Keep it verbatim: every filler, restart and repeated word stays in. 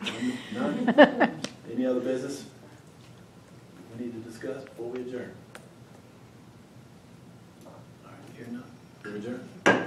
None? None? Any other business we need to discuss before we adjourn? All right, here none. We're adjourned.